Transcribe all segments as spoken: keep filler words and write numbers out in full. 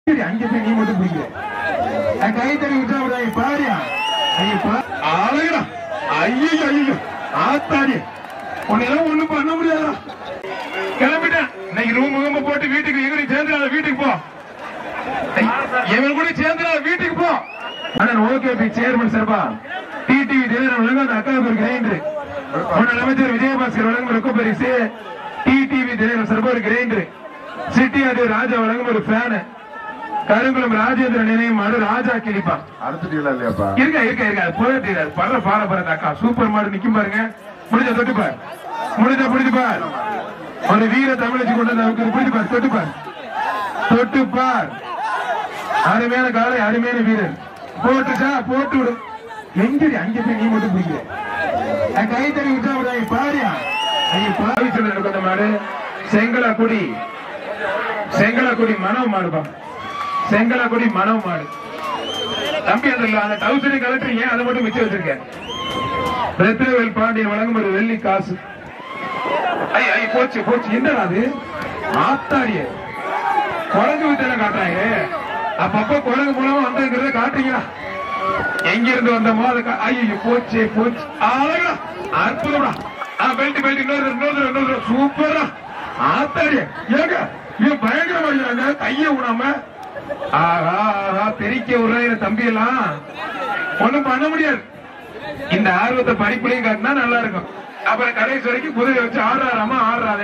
அங்க போய் நீ மட்டும் பிடிக்கிற கைத்தறி விட்டா பாரியா அழகா ஐயோ ஐயோ ஆத்தாடி உன்னெல்லாம் ஒண்ணும் பண்ண முடியாதா கிளம்பிட்டேன் இன்னைக்கு ரூம் முகம போட்டு வீட்டுக்கு எங்க சேர்ந்துடாத வீட்டுக்கு போ இவன் கூட சேர்ந்துடாத வீட்டுக்கு போ ஆனா ஓகே சேர்மன் சார்பா டிடிவி தேவன் வழங்க அந்த அக்காவுக்கு ஒரு கிரைண்டர் முன்னாள் அமைச்சர் விஜயபாஸ்கர் வழங்கும் ரொம்ப பரிசு டிடிவி தேவன் சார்பா ஒரு கிரைண்டர் சிட்டி அது ராஜா வழங்கும் ஒரு ஃபேன் கருங்குளம் ராஜேந்திர நினைவு மாடு ராஜா கிளிப்பா இருக்க இருக்க இருக்க போயிட்டு படுற பால பாருங்க அக்கா சூப்பர் மாடு நிக்கும் பாருங்க முடிஞ்ச தொட்டுப்பார் முடிஞ்ச பிடிச்சுப்பார் ஒரு வீர தமிழச்சி கொண்டு வந்து பிடிச்சுப்பார் தொட்டுப்பார் தொட்டுப்பார் அருமையான காலை அருமையான வீரர் போட்டுச்சா போட்டு விடு எங்கடி அங்க போய் நீ மட்டும் பிடிக்கிற கைத்தறி விட்டா விடாய் பாரியா ஐயோ பாவி சொல்ல அந்த மாடு செங்கலாக்குடி செங்கலாக்குடி மனோ மாடுப்பா செங்கலாக்குடி மனோ மாடு தம்பி அந்த டவுசரை கலட்டுறீங்க அதை மட்டும் மிச்சம் வச்சிருக்கேன் ரத்னவேல் பாண்டியன் வழங்கும் ஒரு வெள்ளி காசு ஐ ஐ போச்சு போச்சு என்னடா அது ஆத்தாடிய குரங்கு வித்தனை காட்டுறாங்க அப்பப்ப குரங்கு மூலமா வந்ததுங்கிறத காட்டுறீங்களா எங்க இருந்து வந்தமோ அதுக்கு ஐயோ போச்சு போச்சு அழகா அற்புதமா பெல்ட் பெல்ட் இன்னொரு இன்னொரு இன்னொரு சூப்பரா ஆத்தாடிய ஏங்க இவன் பயங்கரமா கைய விடாம ஆஹா ஆஹா தெரிக்க விடுற தம்பி எல்லாம் ஒண்ணும் பண்ண முடியாது இந்த ஆர்வத்தை படிப்புலையும் காட்டினா நல்லா இருக்கும் அப்புறம் கடைசி வரைக்கும் குதிரை வச்சு ஆடுறாராமா ஆடுறாதே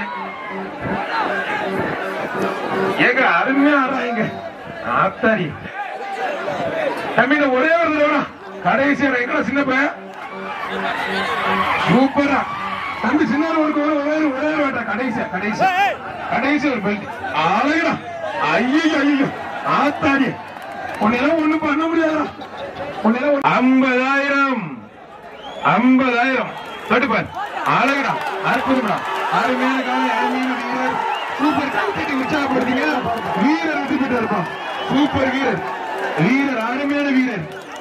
ஏங்க அருமையா ஆடுறாங்க ஆத்தாரி தம்பி ஒரே ஒரு தடவை கடைசி எங்க சின்ன பையன் சூப்பரா தம்பி சின்ன ஒரு ஒரே ஒரே வேட்டா கடைசி கடைசி கடைசி ஒரு பெல்ட் அழகா ஐயோ ஐயோ ஆத்தாடி உன்னெல்லாம் ஒண்ணும் பண்ண முடியாதா உன்னெல்லாம் ஐம்பதாயிரம் ஐம்பதாயிரம் தொட்டுப்பார் அழகா அற்புதமா அருமையான காலை அருமையான வீரர் சூப்பர் கைத்தட்டி உற்சாகப்படுத்தீங்க வீரர் விட்டு போயிட்டு இருப்பான் சூப்பர் வீரர் வீரர் அருமையான வீரர்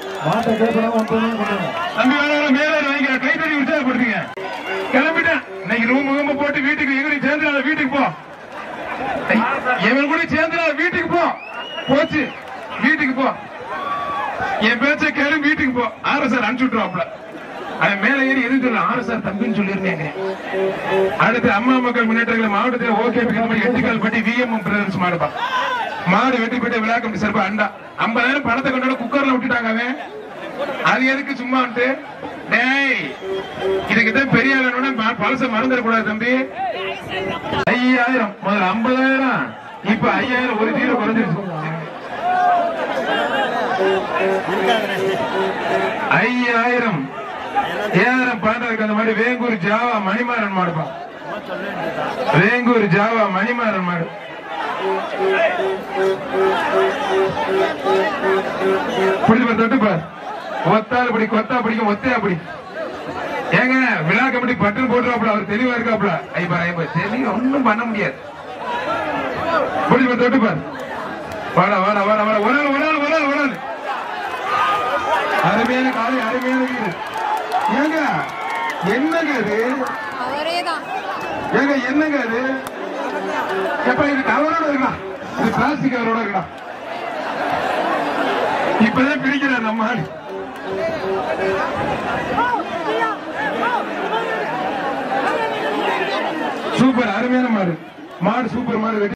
தம்பி வேணா மேலே வாங்கிக்கிற கைத்தட்டி உற்சாகப்படுத்தீங்க கிளம்பிட்டேன் இன்னைக்கு ரூம் முகம போட்டு வீட்டுக்கு எங்க சேர்ந்துடாத வீட்டுக்கு போ இவன் கூட சேர்ந்துடாத வீட்டுக்கு போ போச்சு வீட்டுக்கு போ என் பேச்ச கேளு வீட்டுக்கு போ ஆறு சார் அனுப்பிச்சு விட்டுருவாப்ல அவன் மேல ஏறி எதுவும் சொல்ல ஆறு சார் தம்பின்னு சொல்லியிருந்தேங்க அடுத்து அம்மா மக்கள் முன்னேற்ற மாவட்டத்தில் ஓகே எட்டுக்கால் பட்டி விஎம் பிரதர்ஸ் மாடுப்பா மாடு வெட்டி போட்டு விழா கமிட்டி சார்பா அண்டா ஐம்பதாயிரம் பணத்தை கொண்டாட குக்கர்ல விட்டுட்டாங்க அவன் அது எதுக்கு சும்மா வந்துட்டு டேய் இதுக்குதான் பெரிய ஆளுநோட பழச மறந்துடக்கூடாது தம்பி ஐயாயிரம் முதல்ல ஐம்பதாயிரம் இப்ப ஐயாயிரம் ஒரு ஜீரோ குறைஞ்சிருச்சு ஐயாயிரம் ஏழாயிரம் பன்னெண்டுக்கு அந்த மாதிரி வேங்கூர் ஜாவா மணிமாறன் மாடுப்பா வேங்கூர் ஜாவா மணிமாறன் மாடு பிடிச்சு தொட்டுப்பார் ஒத்தாள் படி கொத்தா பிடிக்கும் ஒத்தையா படி ஏங்க விழா கமிட்டி பட்டன் போட்டுருவாப்ல அவர் தெளிவா இருக்காப்ல ஐப்பா ஐப்பா தெளிவா ஒன்னும் பண்ண முடியாது பிடிச்சு தொட்டுப்பார் வாடா வாடா வாடா வாடா ஒரு நாள் ஒரு நாள் ஒரு நாள் ஒரு நாள் அருமையான காலை அருமையான வீடு ஏங்க என்னங்க அது ஏங்க என்னங்க அது எப்ப இது கவரோட இருக்கலாம் இது பிளாஸ்டிக் கவரோட இருக்கலாம் இப்பதான் பிரிக்கிறார் நம்ம ஆள் சூப்பர் அருமையான மாடு மாடு சூப்பர் மாடு